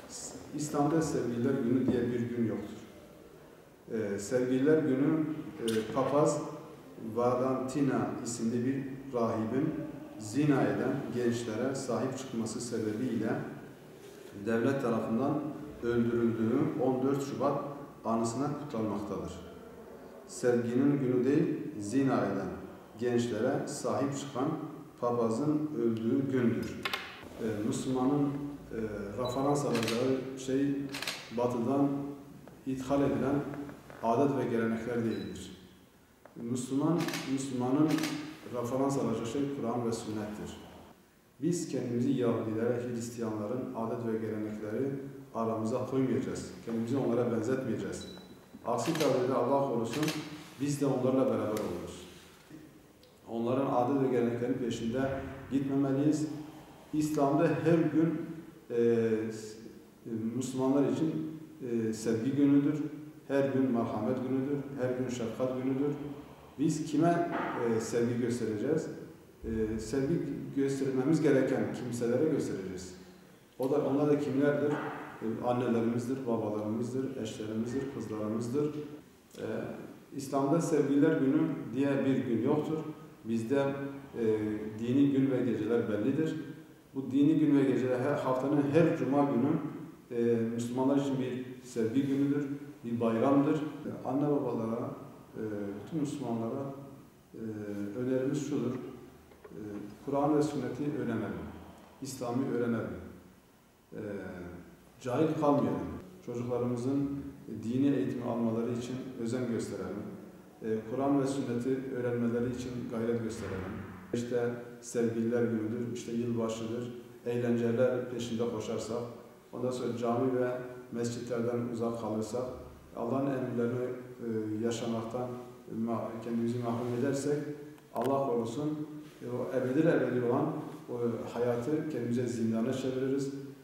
İslam'da Sevgililer Günü diye bir gün yoktur. Sevgililer Günü papaz Valentina isimli bir rahibin zina eden gençlere sahip çıkması sebebiyle devlet tarafından öldürüldüğü 14 Şubat anısına kutlanmaktadır. Sevginin günü değil, zina eden gençlere sahip çıkan papazın öldüğü gündür. Müslümanın referans alacağı şey batıdan ithal edilen adet ve gelenekler değildir. Müslümanın referans alacağı şey Kur'an ve sünnettir. Biz kendimizi Yahudilere, Hristiyanların adet ve gelenekleri aramıza koymayacağız. Kendimizi onlara benzetmeyeceğiz. Aksi takdirde Allah korusun biz de onlarla beraber oluruz. Onların adet ve geleneklerin peşinde gitmemeliyiz. İslam'da her gün Müslümanlar için sevgi günüdür. Her gün merhamet günüdür. Her gün şefkat günüdür. Biz kime sevgi göstereceğiz? Sevgi göstermemiz gereken kimselere göstereceğiz. Onlar da kimlerdir? Annelerimizdir, babalarımızdır, eşlerimizdir, kızlarımızdır. İslam'da Sevgililer Günü diye bir gün yoktur. Bizde dini gün ve geceler bellidir. Bu dini gün ve geceler haftanın her cuma günü Müslümanlar için bir sevgi günüdür, bir bayramdır. Anne babalara, bütün Müslümanlara önerimiz şudur. Kur'an ve sünneti öğrenelim. İslam'ı öğrenelim. Cahil kalmayalım. Çocuklarımızın dini eğitimi almaları için özen gösterelim. Kur'an ve sünneti öğrenmeleri için gayret gösterelim. İşte sevgililer günüdür, işte yılbaşıdır, eğlenceler peşinde koşarsak, ondan sonra cami ve mescitlerden uzak kalırsak, Allah'ın emirlerini yaşamaktan kendimizi mahrum edersek, Allah korusun o ebedi olan o hayatı kendimize zindana çeviririz.